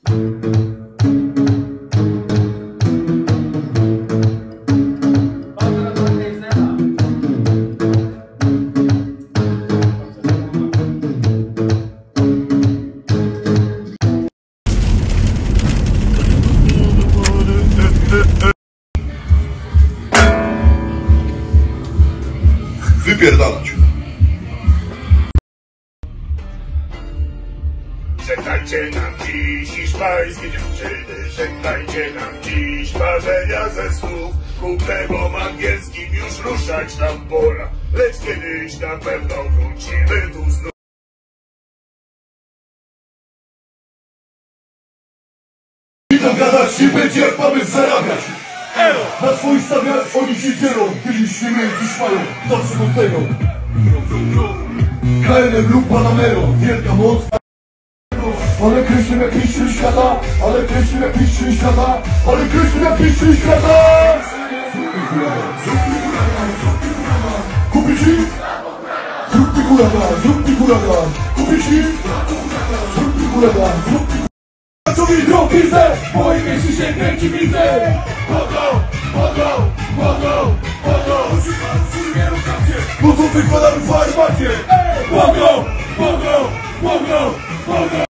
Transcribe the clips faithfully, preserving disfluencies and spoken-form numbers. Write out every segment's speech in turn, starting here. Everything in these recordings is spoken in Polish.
Wypierdalać. Żegnajcie nam dziś hiszpańskie dziewczyny, żegnajcie nam dziś marzenia ze snów. Kuplewom angielskim już ruszać nam pora, lecz kiedyś na pewno wrócimy tu znów. I dogadać nie będzie, jak mamy zarabiać. Na swój stawiać oni się dzielą, tyli śmierci szmają, zawsze do tego. K N M lub Panamero, wielka moc. Ale kreślę jak mistrz świata, ale kreślę jak mistrz świata, ale kreślę jak mistrz świata. Kupię ci? Zrób ty huragan, zrób ty huragan. Kupię ci? Zrób ty huragan, zrób ty. Co mi drogi widzę, w moim mieście się kręci widzę. Pogo, pogo, pogo, pogo. Po co wykładamy w armacie? Pogo, pogo, pogo, pogo.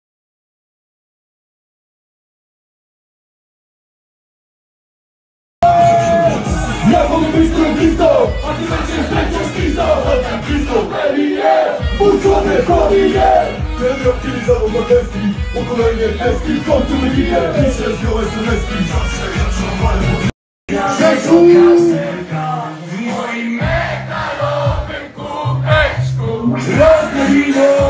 Ja mogę być królistą, a ty będziesz będziesz pizdą. Pizdą, Elie, włóczone familie. Ten rok kiedyś za mną deski, po kolejnej deski w końcu wyginie. Piszę z nią es em eski. Zawsze ja trzymałem. Grzesiu! W moim metalowym kubeczku. Radne wino.